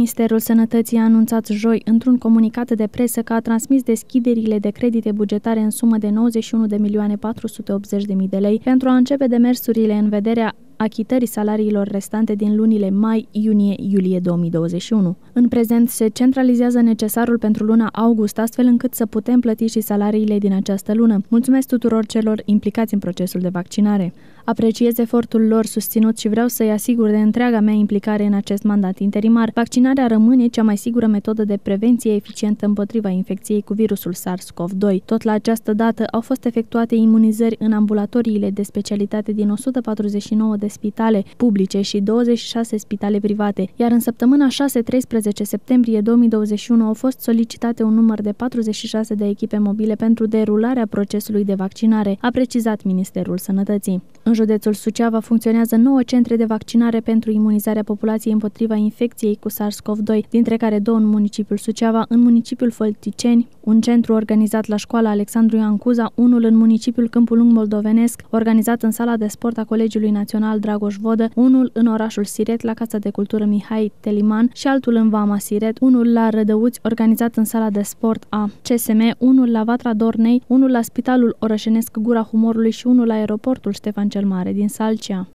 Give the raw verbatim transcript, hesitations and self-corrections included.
Ministerul Sănătății a anunțat joi într-un comunicat de presă că a transmis deschiderile de credite bugetare în sumă de nouăzeci și unu de milioane patru sute optzeci de mii de lei pentru a începe demersurile în vederea achitării salariilor restante din lunile mai, iunie, iulie două mii douăzeci și unu. În prezent se centralizează necesarul pentru luna august, astfel încât să putem plăti și salariile din această lună. Mulțumesc tuturor celor implicați în procesul de vaccinare. Apreciez efortul lor susținut și vreau să-i asigur de întreaga mea implicare în acest mandat interimar. Vaccinarea rămâne cea mai sigură metodă de prevenție eficientă împotriva infecției cu virusul SARS-CoV doi. Tot la această dată au fost efectuate imunizări în ambulatoriile de specialitate din o sută patruzeci și nouă de spitale publice și douăzeci și șase spitale private, iar în săptămâna șase treisprezece septembrie două mii douăzeci și unu au fost solicitate un număr de patruzeci și șase de echipe mobile pentru derularea procesului de vaccinare, a precizat Ministerul Sănătății. În județul Suceava funcționează nouă centre de vaccinare pentru imunizarea populației împotriva infecției cu SARS-CoV doi, dintre care două în municipiul Suceava, în municipiul Fălticeni, un centru organizat la școala Alexandru Ioan Cuza, unul în municipiul Câmpul Lung Moldovenesc, organizat în sala de sport a Colegiului Național Dragoș Vodă, unul în orașul Siret, la Casa de Cultură Mihai Teliman și altul în Vama Siret, unul la Rădăuți, organizat în sala de sport a C S M, unul la Vatra Dornei, unul la Spitalul Orășenesc Gura Humorului și unul la aeroportul Ștefan cel Mare din Salcea.